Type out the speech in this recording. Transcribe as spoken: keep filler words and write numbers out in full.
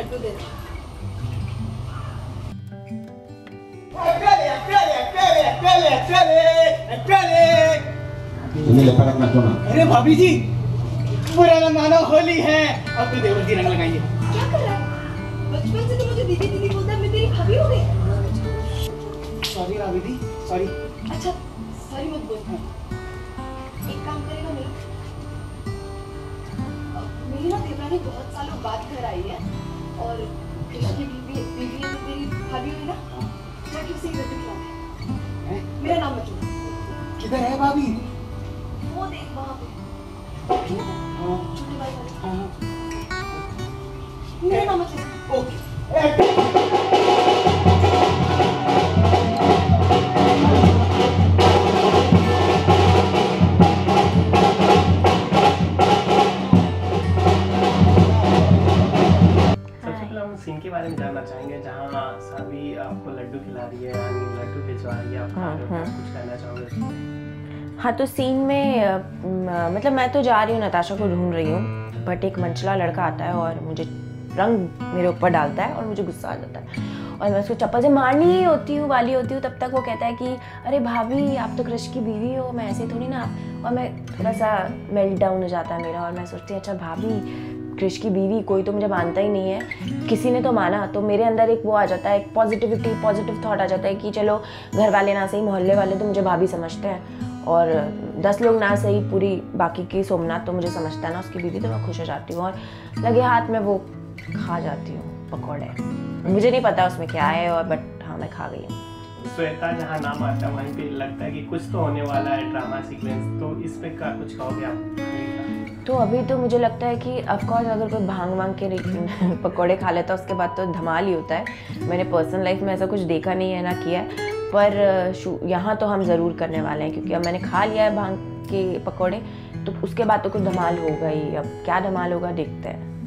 लड्डू दे दो। अरे भाभी जी, बुरा ना मानो, होली है, अब तो देवर जी रंग लगाइए। क्या कर रहा है? बचपन से तो मुझे दीदी दीदी बोलता है, मैं तेरी भाभी हो गई। सॉरी भाभी जी, सॉरी। अच्छा सॉरी मत बोल। एक काम करेगा मेरा, मेरी ना देवरानी बहुत सालों बाद घर आई है और कृष्ण की बीवी बीवी है, तो तेरी भाभी हुई ना, जाके उसे लड्डू खिला दे। मेरा नाम मत लेना। किधर है भाभी? वो देख वहाँ पे, छोटे भाई वाले। मेरा नाम मत लेना। ओके। सीन के बारे में जानना चाहेंगे जहाँ सभी आपको लड्डू खिला रही है, यानी लड्डू भिजवा रही है, आप खा रहे हो, क्या कुछ कहना चाहोगे? हाँ, तो सीन में आ, मतलब मैं तो जा रही हूँ, नताशा को ढूंढ रही हूँ, बट एक मंचला लड़का आता है और मुझे रंग मेरे ऊपर डालता है और मुझे गुस्सा आ जाता है और मैं उसको चप्पल से मारनी ही होती हूँ वाली होती हूँ। तब तक वो कहता है कि अरे भाभी आप तो कृष की बीवी हो, मैं ऐसे थोड़ी ना। और मैं थोड़ा सा मेल्ट डाउन हो जाता है मेरा और मैं सोचती हूँ अच्छा भाभी कृष की बीवी, कोई तो मुझे मानता ही नहीं है, किसी ने तो माना। तो मेरे अंदर एक वो आ जाता है, एक पॉजिटिविटी पॉजिटिव थॉट आ जाता है कि चलो घर वाले ना सही, मोहल्ले वाले तो मुझे भाभी समझते हैं और दस लोग ना सही, पूरी बाकी की सोमनाथ तो मुझे समझता है ना उसकी बीवी, तो मैं खुश हो जाती हूँ और लगे हाथ में वो खा जाती हूँ पकौड़े। मुझे नहीं पता उसमें क्या है और बट हाँ मैं खा गई हूँ। श्वेता जहाँ नाम आता है वहीं पे लगता है कि कुछ तो होने वाला है ड्रामा सीक्वेंस, तो इस पे क्या कुछ कहोगे आप? तो अभी तो मुझे लगता है कि ऑफकोर्स अगर कोई भांग वांग के पकौड़े खा लेता है उसके बाद तो धमाल ही होता है। मैंने पर्सनल लाइफ में ऐसा कुछ देखा नहीं है ना किया है, पर यहाँ तो हम ज़रूर करने वाले हैं क्योंकि अब मैंने खा लिया है भांग के पकौड़े, तो उसके बाद तो कुछ धमाल होगा ही। अब क्या धमाल होगा देखते हैं।